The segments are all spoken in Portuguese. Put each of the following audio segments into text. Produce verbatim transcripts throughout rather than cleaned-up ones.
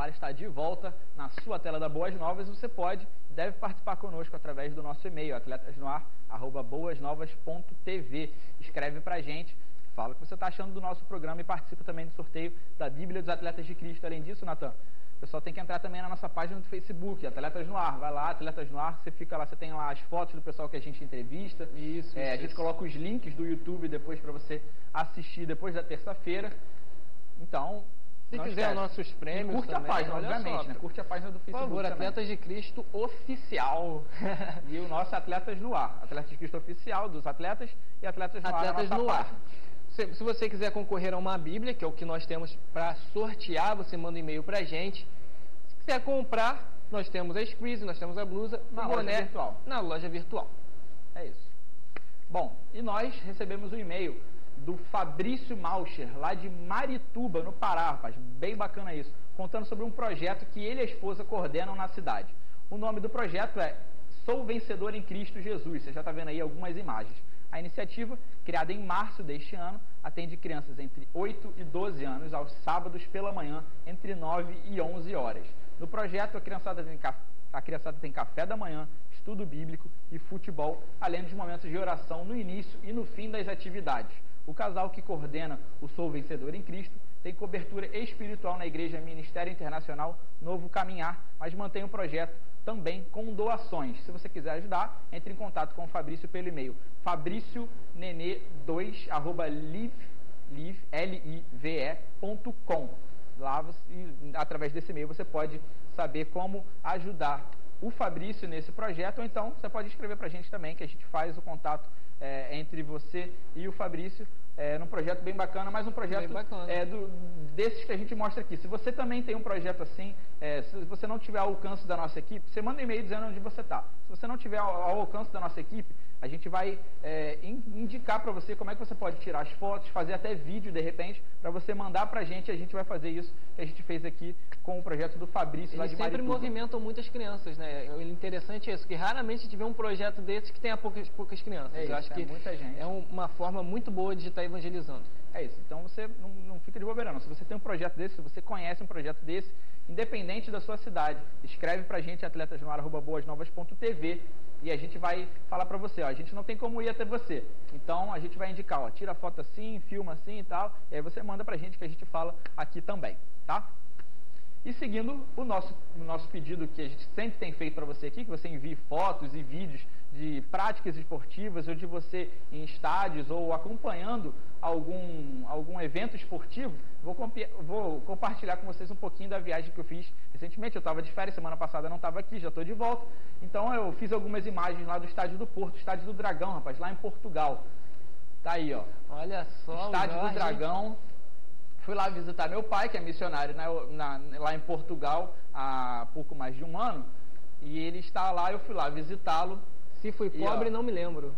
Lar está de volta na sua tela da Boas Novas. Você pode, deve participar conosco através do nosso e-mail, atletasnoar arroba boasnovas ponto tv. Escreve pra gente, fala o que você está achando do nosso programa e participa também do sorteio da Bíblia dos Atletas de Cristo. Além disso, Natan, o pessoal tem que entrar também na nossa página do Facebook, Atletas no Ar. Vai lá, Atletas no Ar, você fica lá, você tem lá as fotos do pessoal que a gente entrevista. Isso, é, isso, a gente isso. coloca os links do YouTube depois para você assistir depois da terça-feira. Então, se não quiser esquece. nossos prêmios, e curte também, a página, obviamente, né? Curte a página do Facebook. Por favor, também. Atletas de Cristo Oficial. E o nosso Atletas no Ar. Atletas de Cristo Oficial dos atletas e Atletas no Atletas Ar. no Ar. Se, se você quiser concorrer a uma Bíblia, que é o que nós temos para sortear, você manda um e-mail pra gente. Se quiser comprar, nós temos a squeeze, nós temos a blusa, na o boné loja virtual. Na loja virtual. É isso. Bom, e nós recebemos um e-mail do Fabrício Malcher, lá de Marituba, no Pará, rapaz, bem bacana isso, contando sobre um projeto que ele e a esposa coordenam na cidade. O nome do projeto é Sou Vencedor em Cristo Jesus, você já está vendo aí algumas imagens. A iniciativa, criada em março deste ano, atende crianças entre oito e doze anos aos sábados pela manhã, entre nove e onze horas. No projeto, a criançada tem, a criançada tem café da manhã, estudo bíblico e futebol, além dos momentos de oração no início e no fim das atividades. O casal que coordena o Sou Vencedor em Cristo tem cobertura espiritual na Igreja Ministério Internacional Novo Caminhar, mas mantém o projeto também com doações. Se você quiser ajudar, entre em contato com o Fabrício pelo e-mail fabricio nenê dois arroba live ponto com. Lá, você, através desse e-mail, você pode saber como ajudar o Fabrício nesse projeto, ou então você pode escrever para a gente também, que a gente faz o contato é, entre você e o Fabrício, é, num projeto bem bacana, mas um projeto é, do, desses que a gente mostra aqui. Se você também tem um projeto assim, é, se você não tiver ao alcance da nossa equipe, você manda um e-mail dizendo onde você está. Se você não tiver ao, ao alcance da nossa equipe, a gente vai é, indicar para você como é que você pode tirar as fotos, fazer até vídeo de repente, para você mandar para a gente, a gente vai fazer isso que a gente fez aqui com o projeto do Fabrício lá de Marituba. Eles sempre movimentam muitas crianças, né? O interessante é isso, que raramente a gente vê um projeto desses que tenha poucas, poucas crianças. É isso, Eu acho é que muita gente. É uma forma muito boa de estar evangelizando. É isso, então você não, não fica de bobeira não. Se você tem um projeto desse, se você conhece um projeto desse, independente da sua cidade, escreve pra gente atletasnoar arroba boasnovas ponto tv e a gente vai falar pra você, ó, a gente não tem como ir até você, então a gente vai indicar, ó, tira foto assim, filma assim e tal, e aí você manda pra gente que a gente fala aqui também, tá? E seguindo o nosso, o nosso pedido que a gente sempre tem feito para você aqui, que você envie fotos e vídeos de práticas esportivas ou de você em estádios ou acompanhando algum, algum evento esportivo, vou, vou compartilhar com vocês um pouquinho da viagem que eu fiz recentemente. Eu estava de férias, semana passada não estava aqui, já estou de volta. Então eu fiz algumas imagens lá do estádio do Porto, estádio do Dragão, rapaz, lá em Portugal. Tá aí, ó. Olha só, estádio do Dragão. Fui lá visitar meu pai, que é missionário na, na, lá em Portugal há pouco mais de um ano. E ele está lá, eu fui lá visitá-lo. Se fui pobre, e, não me lembro.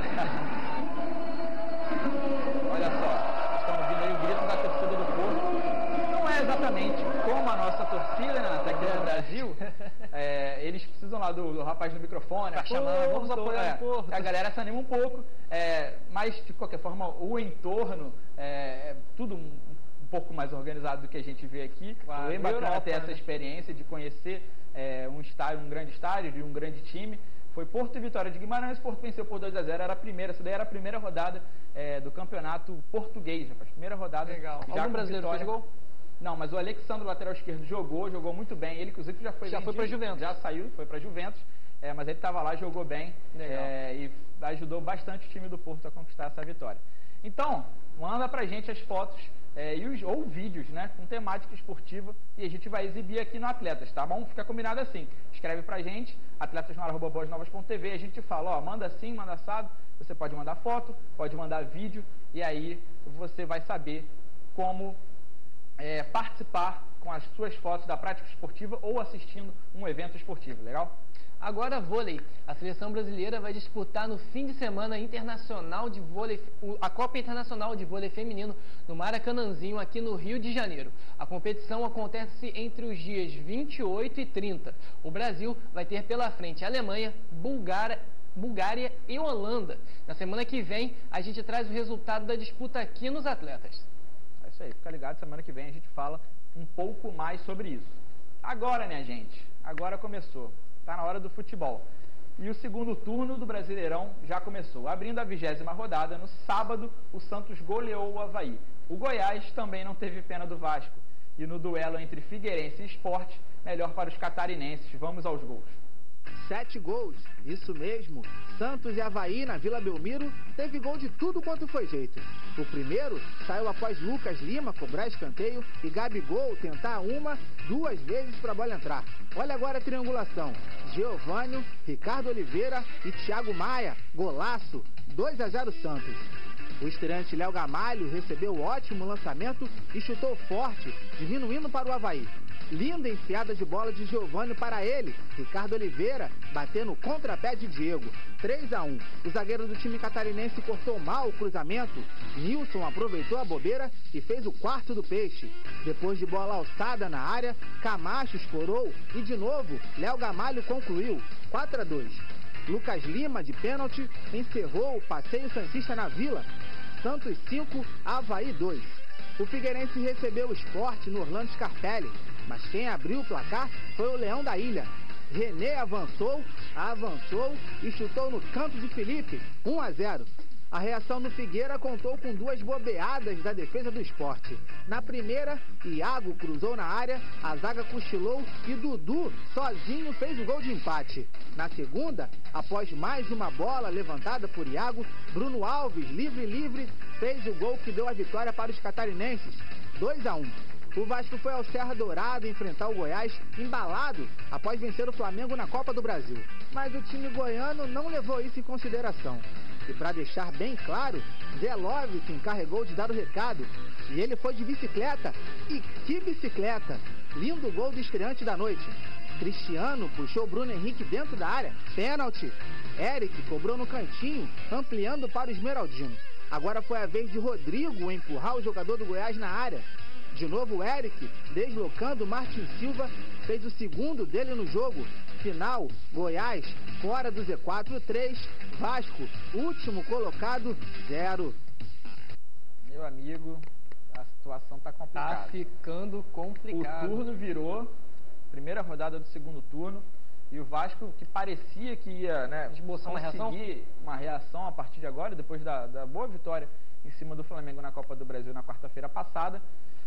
Olha só, estamos ouvindo aí o grito da torcida do Porto. Não é exatamente como a nossa torcida, né, até aqui no Brasil. É, eles precisam lá do, do rapaz do microfone. Tá chamando, vamos apoiar é, o Porto. A galera se anima um pouco. É, mas, de qualquer forma, o entorno é, é tudo um, um pouco mais organizado do que a gente vê aqui. Claro, é bem bacana Europa, ter essa né? experiência de conhecer é, um estádio, um grande estádio de um grande time. Foi Porto e Vitória de Guimarães, Porto venceu por dois a zero, era a primeira, essa daí era a primeira rodada é, do campeonato português, rapaz, primeira rodada. Legal. Já Algum brasileiro fez gol? Não, mas o Alexandre, lateral esquerdo, jogou, jogou muito bem, ele inclusive já foi Já vendido, foi para Juventus. Já saiu, foi para Juventus, é, mas ele estava lá, jogou bem é, e ajudou bastante o time do Porto a conquistar essa vitória. Então, manda pra gente as fotos é, e os, ou vídeos, né, com temática esportiva e a gente vai exibir aqui no Atletas, tá bom? Fica combinado assim. Escreve pra gente, atletasnoar arroba boasnovas ponto tv, a gente fala, ó, manda assim, manda assado, você pode mandar foto, pode mandar vídeo e aí você vai saber como é, participar com as suas fotos da prática esportiva ou assistindo um evento esportivo, legal? Agora vôlei. A seleção brasileira vai disputar no fim de semana internacional de vôlei, a Copa Internacional de Vôlei Feminino no Maracanãzinho, aqui no Rio de Janeiro. A competição acontece entre os dias vinte e oito e trinta. O Brasil vai ter pela frente a Alemanha, Bulgária, Bulgária e Holanda. Na semana que vem, a gente traz o resultado da disputa aqui nos Atletas. É isso aí, fica ligado, semana que vem a gente fala um pouco mais sobre isso. Agora, minha gente, agora começou. Está na hora do futebol. E o segundo turno do Brasileirão já começou. Abrindo a vigésima rodada, no sábado, o Santos goleou o Avaí. O Goiás também não teve pena do Vasco. E no duelo entre Figueirense e Sport, melhor para os catarinenses. Vamos aos gols. Sete gols, isso mesmo. Santos e Avaí na Vila Belmiro teve gol de tudo quanto foi jeito. O primeiro saiu após Lucas Lima cobrar escanteio e Gabigol tentar uma, duas vezes para a bola entrar. Olha agora a triangulação. Geovânio, Ricardo Oliveira e Thiago Maia. Golaço, dois a zero Santos. O estreante Léo Gamalho recebeu o ótimo lançamento e chutou forte, diminuindo para o Avaí. Linda enfiada de bola de Geovânio para ele. Ricardo Oliveira batendo no contrapé de Diego. três a um. O zagueiro do time catarinense cortou mal o cruzamento. Nilson aproveitou a bobeira e fez o quarto do peixe. Depois de bola alçada na área, Camacho escorou e de novo Léo Gamalho concluiu. quatro a dois. Lucas Lima, de pênalti, encerrou o passeio santista na Vila. Santos cinco, Avaí dois. O Figueirense recebeu o Sport no Orlando Scarpelli, mas quem abriu o placar foi o Leão da Ilha. René avançou, avançou e chutou no canto de Felipe, um a zero. A reação do Figueira contou com duas bobeadas da defesa do Sport. Na primeira, Iago cruzou na área, a zaga cochilou e Dudu sozinho fez o gol de empate. Na segunda, após mais uma bola levantada por Iago, Bruno Alves, livre-livre, fez o gol que deu a vitória para os catarinenses, dois a um. O Vasco foi ao Serra Dourado enfrentar o Goiás embalado após vencer o Flamengo na Copa do Brasil. Mas o time goiano não levou isso em consideração. E para deixar bem claro, Zé Love se encarregou de dar o recado. E ele foi de bicicleta. E que bicicleta! Lindo gol do estreante da noite. Cristiano puxou Bruno Henrique dentro da área. Pênalti. Eric cobrou no cantinho, ampliando para o Esmeraldino. Agora foi a vez de Rodrigo empurrar o jogador do Goiás na área. De novo o Eric, deslocando Martin Silva, fez o segundo dele no jogo. Final, Goiás, fora do Z quatro, três, Vasco, último colocado, zero. Meu amigo, a situação tá complicada. Tá ficando complicado. O turno virou, primeira rodada do segundo turno, e o Vasco, que parecia que ia, né, esboçar uma reação? uma reação a partir de agora, depois da, da boa vitória em cima do Flamengo na Copa do Brasil na quarta-feira passada,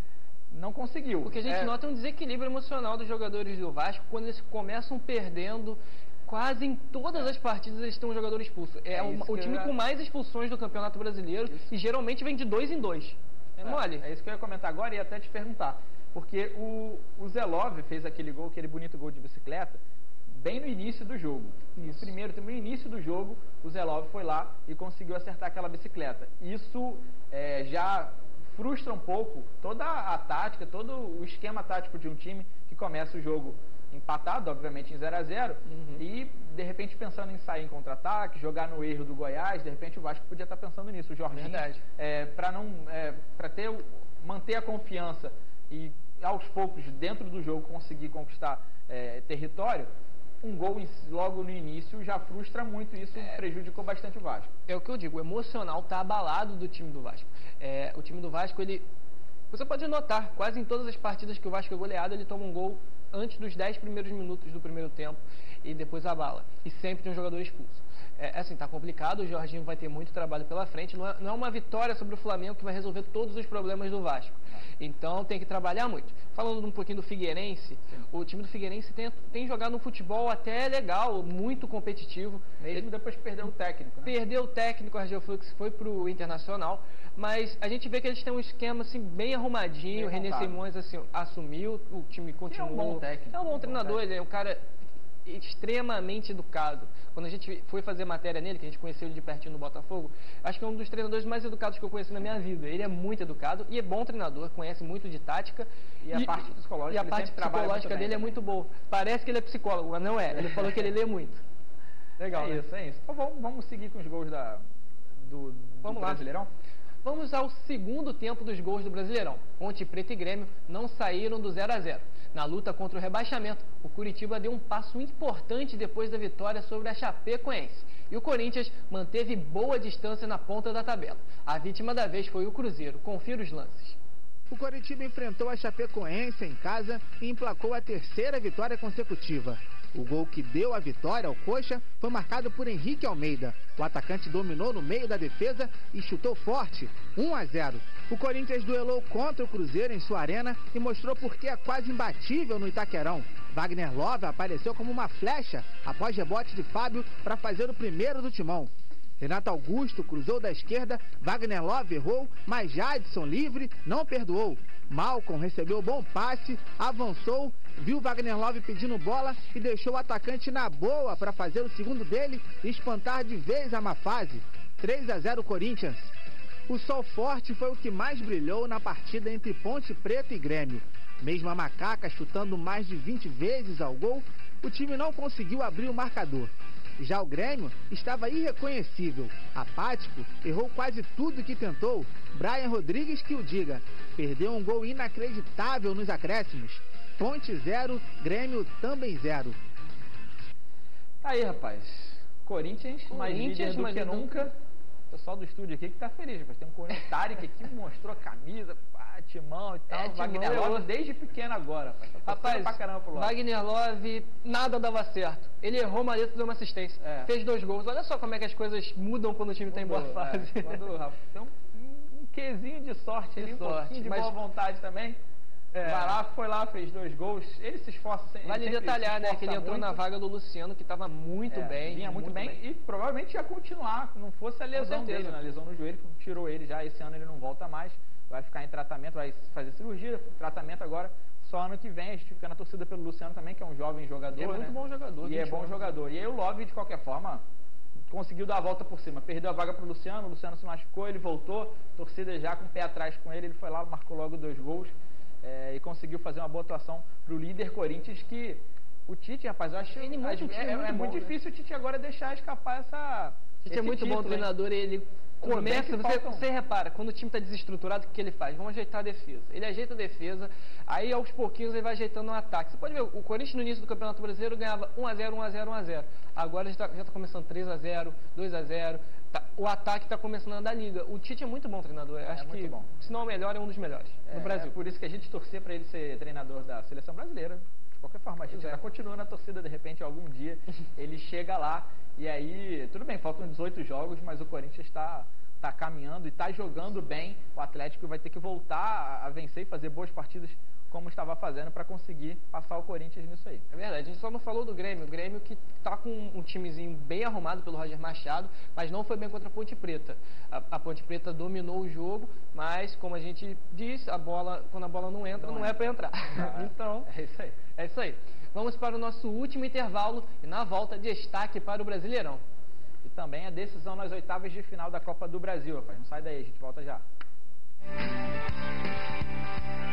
não conseguiu. Porque a gente é... nota um desequilíbrio emocional dos jogadores do Vasco quando eles começam perdendo. Quase em todas as partidas eles têm um jogador expulso. É, é uma, o time eu... com mais expulsões do Campeonato Brasileiro isso. E geralmente vem de dois em dois. É, é mole. É isso que eu ia comentar agora e ia até te perguntar. Porque o, o Zé Love fez aquele gol, aquele bonito gol de bicicleta, bem no início do jogo. Isso. No primeiro, no início do jogo, o Zé Love foi lá e conseguiu acertar aquela bicicleta. Isso é, já frustra um pouco toda a tática, todo o esquema tático de um time que começa o jogo empatado, obviamente em zero a zero, uhum. E de repente pensando em sair em contra-ataque, jogar no erro do Goiás, de repente o Vasco podia estar pensando nisso, o Jorginho, é, para não, é, para ter, manter a confiança e aos poucos dentro do jogo conseguir conquistar é, território. Um gol logo no início já frustra muito, isso é, prejudicou bastante o Vasco. É o que eu digo, o emocional está abalado do time do Vasco. É, o time do Vasco, ele, você pode notar, quase em todas as partidas que o Vasco é goleado, ele toma um gol antes dos dez primeiros minutos do primeiro tempo e depois abala. E sempre tem um jogador expulso. É, assim, tá complicado, o Jorginho vai ter muito trabalho pela frente, não é, não é uma vitória sobre o Flamengo que vai resolver todos os problemas do Vasco. Então tem que trabalhar muito. Falando um pouquinho do Figueirense, sim, o time do Figueirense tem, tem jogado um futebol até legal, muito competitivo. Mesmo Ele, depois perdeu o técnico, né? Perdeu o técnico, o Argel Flux foi para o Internacional, mas a gente vê que eles têm um esquema assim, bem arrumadinho, o René Simões assim, assumiu, o time continuou. É um bom técnico. É um bom treinador, ele é um cara extremamente educado. Quando a gente foi fazer matéria nele, que a gente conheceu ele de pertinho no Botafogo, acho que é um dos treinadores mais educados que eu conheci na minha vida. Ele é muito educado e é bom treinador, conhece muito de tática. E, e a parte psicológica, e a parte psicológica dele é muito boa. Parece que ele é psicólogo, mas não é. Ele falou que ele lê muito. Legal, é né? isso, é isso. Então vamos, vamos seguir com os gols da, do, do vamos Brasileirão? Lá. Vamos ao segundo tempo dos gols do Brasileirão. Ponte Preta e Grêmio não saíram do zero a zero. Na luta contra o rebaixamento, o Curitiba deu um passo importante depois da vitória sobre a Chapecoense. E o Corinthians manteve boa distância na ponta da tabela. A vítima da vez foi o Cruzeiro. Confira os lances. o Coritiba enfrentou a Chapecoense em casa e emplacou a terceira vitória consecutiva. O gol que deu a vitória ao Coxa foi marcado por Henrique Almeida. O atacante dominou no meio da defesa e chutou forte, um a zero. O Corinthians duelou contra o Cruzeiro em sua arena e mostrou por que é quase imbatível no Itaquerão. Wagner Love apareceu como uma flecha após rebote de Fábio para fazer o primeiro do timão. Renato Augusto cruzou da esquerda, Wagner Love errou, mas Jadson, livre, não perdoou. Malcom recebeu bom passe, avançou, viu Wagner Love pedindo bola e deixou o atacante na boa para fazer o segundo dele e espantar de vez a má fase. três a zero Corinthians. O sol forte foi o que mais brilhou na partida entre Ponte Preta e Grêmio. Mesmo a Macaca chutando mais de vinte vezes ao gol, o time não conseguiu abrir o marcador. Já o Grêmio estava irreconhecível, apático, errou quase tudo que tentou. Brian Rodrigues que o diga, perdeu um gol inacreditável nos acréscimos. Ponte zero, Grêmio também zero. Aí, rapaz, Corinthians, mais líder do que nunca. O pessoal do estúdio aqui que tá feliz, mas tem um Corinthians Tarek aqui que mostrou a camisa, pá, timão e tal. É, Wagner timão, Love eu... desde pequeno agora. Rapaz, pra caramba pro Wagner Love, nada dava certo. Ele errou uma letra e deu uma assistência. É. Fez dois gols. Olha só como é que as coisas mudam quando o time Mudou, tá em boa fase. É, quando, tem um, um quezinho de sorte ali, um sorte, pouquinho de mas... boa vontade também. É. Vai lá, foi lá, fez dois gols. Ele se esforça sempre. Vale detalhar, né, que ele entrou muito na vaga do Luciano, que estava muito é, bem. Vinha muito, muito bem, bem e provavelmente ia continuar, não fosse a lesão dele, né? A lesão no joelho, que tirou ele já. Esse ano ele não volta mais, vai ficar em tratamento, vai fazer cirurgia, tratamento agora. Só ano que vem a gente fica na torcida pelo Luciano também, que é um jovem jogador. E é muito né? bom jogador. E é bom jogador. E aí o Love, de qualquer forma, conseguiu dar a volta por cima. Perdeu a vaga para o Luciano, o Luciano se machucou, ele voltou, torcida já com o pé atrás com ele, ele foi lá, marcou logo dois gols. É, e conseguiu fazer uma boa atuação para o líder Corinthians, que o Tite, rapaz, eu acho ele muito, é, é, muito, é bom, muito né? difícil o Tite agora deixar escapar essa. O Tite é muito título, bom treinador, hein? Ele começa, você, faltam... você repara, quando o time está desestruturado, o que ele faz? Vamos ajeitar a defesa. Ele ajeita a defesa, aí aos pouquinhos ele vai ajeitando o ataque. Você pode ver, o Corinthians no início do Campeonato Brasileiro ganhava um a zero, um a zero, um a zero. Agora já está tá começando três a zero, dois a zero. Tá, o ataque está começando a dar liga. O Tite é muito bom treinador. É, acho é muito que, bom. se não é o melhor, é um dos melhores é, no Brasil. É por isso que a gente torcia para ele ser treinador da Seleção Brasileira. De qualquer forma, a gente ainda continua na torcida, de repente, algum dia ele chega lá. E aí, tudo bem, faltam dezoito jogos, mas o Corinthians está tá caminhando e está jogando bem. O Atlético vai ter que voltar a, a vencer e fazer boas partidas como estava fazendo para conseguir passar o Corinthians nisso aí. É verdade, a gente só não falou do Grêmio. O Grêmio que está com um timezinho bem arrumado pelo Roger Machado, mas não foi bem contra a Ponte Preta. A, a Ponte Preta dominou o jogo, mas como a gente disse, a bola, quando a bola não entra, não, não é para entrar. Ah, então, é isso aí. É isso aí. Vamos para o nosso último intervalo e na volta destaque para o Brasileirão. E também a decisão nas oitavas de final da Copa do Brasil, rapaz. Não sai daí, a gente volta já.